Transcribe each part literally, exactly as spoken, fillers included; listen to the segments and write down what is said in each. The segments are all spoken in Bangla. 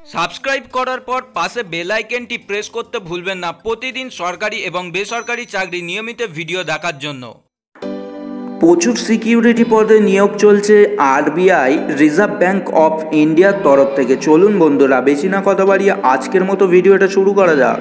সাবস্ক্রাইব করার পর পাশে বেল আইকনটি প্রেস করতে ভুলবেন না প্রতিদিন সরকারি এবং বেসরকারি চাকরি নিয়মিত ভিডিও দেখার জন্য। প্রচুর সিকিউরিটি পদে নিয়োগ চলছে আরবিআই রিজার্ভ ব্যাঙ্ক অফ ইন্ডিয়ার তরফ থেকে। চলুন বন্ধুরা, বেশি না কথা বাড়িয়ে আজকের মতো ভিডিওটা শুরু করা যাক।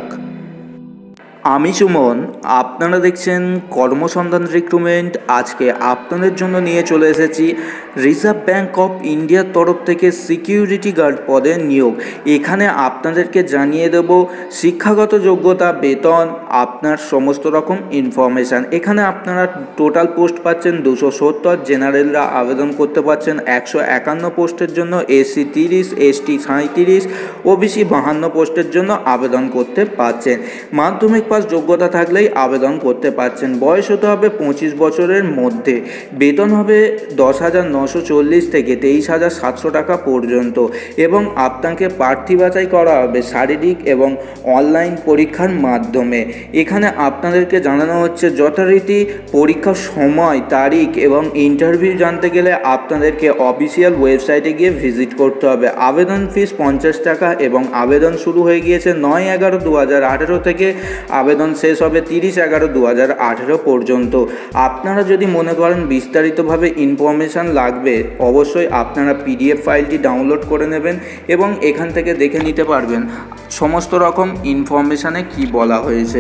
আমি সুমন, আপনারা দেখছেন কর্মসন্ধান রিক্রুটমেন্ট। আজকে আপনাদের জন্য নিয়ে চলে এসেছি রিজার্ভ ব্যাঙ্ক অফ ইন্ডিয়ার তরফ থেকে সিকিউরিটি গার্ড পদে নিয়োগ। এখানে আপনাদেরকে জানিয়ে দেব শিক্ষাগত যোগ্যতা, বেতন, আপনার সমস্ত রকম ইনফরমেশান। এখানে আপনারা টোটাল পোস্ট পাচ্ছেন দুশো সত্তর, জেনারেলরা আবেদন করতে পারছেন একশো একান্ন পোস্টের জন্য, এসসি তিরিশ, এসটি সাঁইত্রিশ, ওবিসি বাহান্ন পোস্টের জন্য আবেদন করতে পারছেন। মাধ্যমিক পাস যোগ্যতা থাকলেই আবেদন করতে পারছেন। বয়স হতে হবে পঁচিশ বছরের মধ্যে। বেতন হবে দশ হাজার নশো চল্লিশ থেকে তেইশ হাজার সাতশো টাকা পর্যন্ত এবং আপনাকে প্রার্থী বাছাই করা হবে শারীরিক এবং অনলাইন পরীক্ষার মাধ্যমে। এখানে আপনাদেরকে জানানো হচ্ছে যথারীতি পরীক্ষার সময়, তারিখ এবং ইন্টারভিউ জানতে গেলে আপনাদেরকে অফিসিয়াল ওয়েবসাইটে গিয়ে ভিজিট করতে হবে। আবেদন ফিস পঞ্চাশ টাকা এবং আবেদন শুরু হয়ে গিয়েছে নয় এগারো দু হাজার আঠেরো থেকে, আবেদন শেষ হবে তিরিশ এগারো দু হাজার আঠেরো পর্যন্ত। আপনারা যদি মনে করেন বিস্তারিতভাবে ইনফরমেশান লাগবে, অবশ্যই আপনারা পিডিএফ ফাইলটি ডাউনলোড করে নেবেন এবং এখান থেকে দেখে নিতে পারবেন সমস্ত রকম ইনফরমেশানে কি বলা হয়েছে।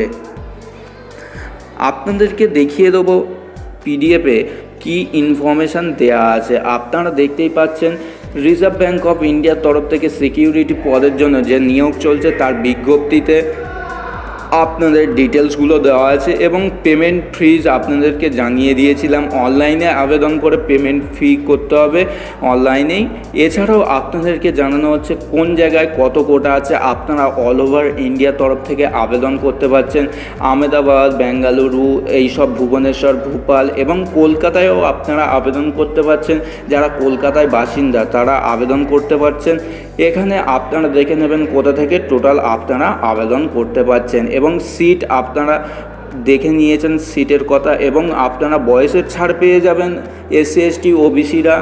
আপনাদেরকে দেখিয়ে দেবো পিডিএফে কি ইনফরমেশান দেয়া আছে। আপনারা দেখতেই পাচ্ছেন রিজার্ভ ব্যাঙ্ক অফ ইন্ডিয়ার তরফ থেকে সিকিউরিটি পদের জন্য যে নিয়োগ চলছে তার বিজ্ঞপ্তিতে আপনাদের ডিটেলসগুলো দেওয়া আছে এবং পেমেন্ট ফিজ আপনাদেরকে জানিয়ে দিয়েছিলাম। অনলাইনে আবেদন করে পেমেন্ট ফি করতে হবে অনলাইনেই। এছাড়াও আপনাদেরকে জানানো হচ্ছে কোন জায়গায় কত কোটা আছে। আপনারা অল ওভার ইন্ডিয়ার তরফ থেকে আবেদন করতে পারছেন। আহমেদাবাদ, বেঙ্গালুরু, এইসব ভুবনেশ্বর, ভোপাল এবং কলকাতায়ও আপনারা আবেদন করতে পারছেন। যারা কলকাতায় বাসিন্দা তারা আবেদন করতে পারছেন। এখানে আপনারা দেখে নেবেন কোথা থেকে টোটাল আপনারা আবেদন করতে পারছেন এবং সিট আপনারা দেখে নিয়েছেন সিটের কথা এবং আপনারা বয়সের ছাড় পেয়ে যাবেন এসসি এসটি ওবিসিরা।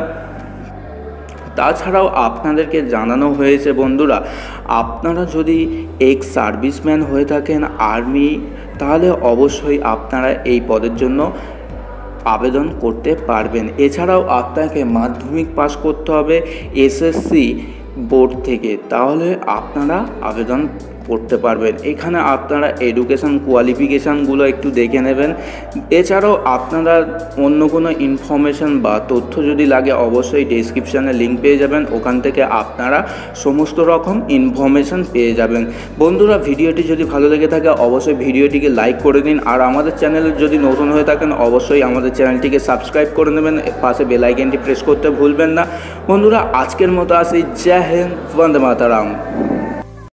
তাছাড়াও আপনাদেরকে জানানো হয়েছে বন্ধুরা, আপনারা যদি এক্স সার্ভিসম্যান হয়ে থাকেন আর্মি, তাহলে অবশ্যই আপনারা এই পদের জন্য আবেদন করতে পারবেন। এছাড়াও আপনাকে মাধ্যমিক পাস করতে হবে এসএসসি বোর্ড থেকে, তাহলে আপনারা আবেদন করতে পারবেন। এখানে আপনারা এডুকেশান কোয়ালিফিকেশানগুলো একটু দেখে নেবেন। এছাড়াও আপনারা অন্য কোনো ইনফরমেশান বা তথ্য যদি লাগে অবশ্যই ডেসক্রিপশানে লিঙ্ক পেয়ে যাবেন, ওখান থেকে আপনারা সমস্ত রকম ইনফরমেশান পেয়ে যাবেন। বন্ধুরা, ভিডিওটি যদি ভালো লেগে থাকে অবশ্যই ভিডিওটিকে লাইক করে দিন, আর আমাদের চ্যানেলে যদি নতুন হয়ে থাকেন অবশ্যই আমাদের চ্যানেলটিকে সাবস্ক্রাইব করে নেবেন, পাশে বেল আইকনটি প্রেস করতে ভুলবেন না। বন্ধুরা, আজকের মতো আসি। জয় হিন্দ, বন্দে মাতরম।